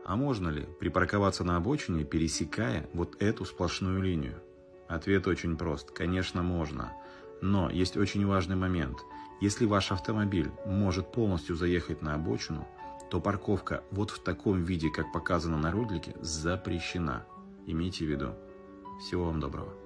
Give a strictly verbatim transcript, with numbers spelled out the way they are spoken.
А можно ли припарковаться на обочине, пересекая вот эту сплошную линию? Ответ очень прост. Конечно, можно. Но есть очень важный момент. Если ваш автомобиль может полностью заехать на обочину, то парковка вот в таком виде, как показано на ролике, запрещена. Имейте в виду. Всего вам доброго.